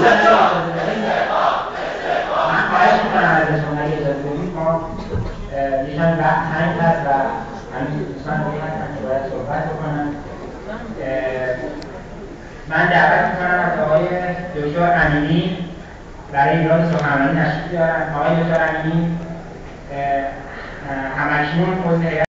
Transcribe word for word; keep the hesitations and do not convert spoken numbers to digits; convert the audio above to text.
من خواهش میکنم ازشون اگه اجازه بدید ما یکم وقت تنگ هست و همین دوستان دیگه هستن که باید صحبت بکنن. من دعوت میکنم از آقای دکتر امینی برای ایراد سخنرانی تشریف بیارن. آقای دکتر امینی همکنون عضو هیئت